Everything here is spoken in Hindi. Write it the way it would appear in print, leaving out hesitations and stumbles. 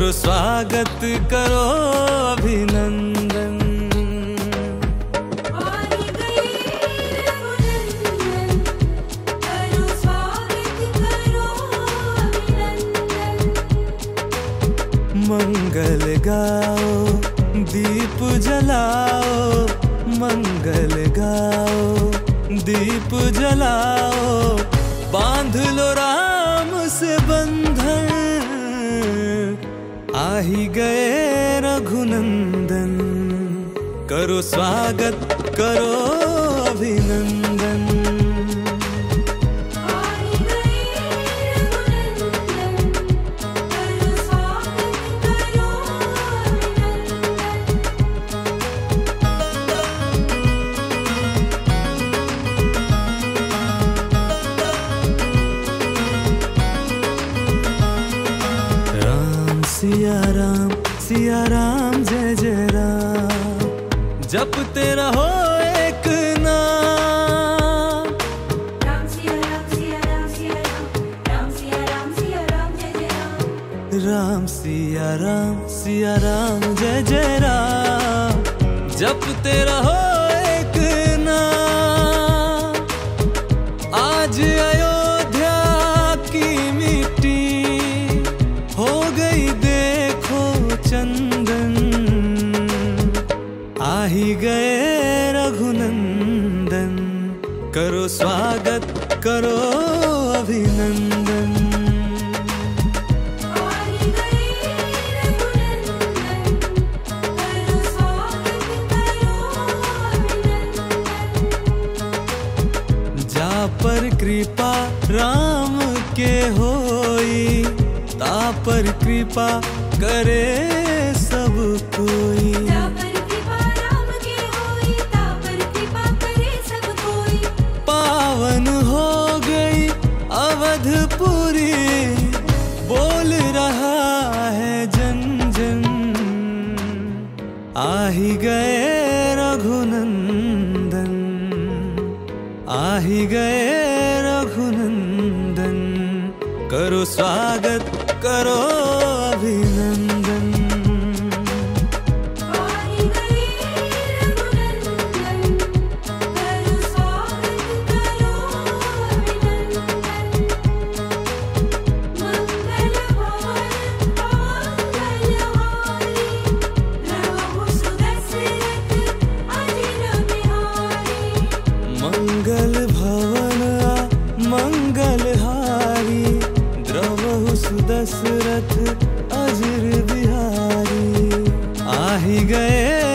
करो स्वागत करो अभिनंदन। मंगल गाओ दीप जलाओ, मंगल गाओ दीप जलाओ, बांध लो राम से बंधन, आ ही गए रघुनंदन। करो स्वागत करो अभिनंदन। सिया राम जय जय राम, जपते रहो एक नाम। राम सिया राम सिया राम सिया राम, राम सिया राम सिया राम जय जय राम। राम सिया राम सिया राम जय जय राम, जपते रहो एक नाम। आज अयोध्या की मिट्टी हो गई चंदन, आ ही गए रघुनंदन। करो स्वागत करो अभिनंदन। आ ही गए रघुनंदन, करो स्वागत करो अभिनंदन। जा पर कृपा राम के होई, ता पर कृपा करे सब कोई। जा पर कृपा राम के होई, ता पर कृपा करे सब कोई। पावन हो गई अवधपुरी, बोल रहा है जन जन, आ ही गए रघुनंदन, आ ही गए रघुनंदन। करो स्वागत करो अभिनंदन। आ ही गए रघुनंदन, करो स्वागत करो अभिनंदन। मंगल भवन मंगलहारी, द्रवहु सुदशरथ अजिर बिहारी। मंगल भवन मंगलहारी, द्रवहु सुदशरथ अजिर बिहारी। आ ही गए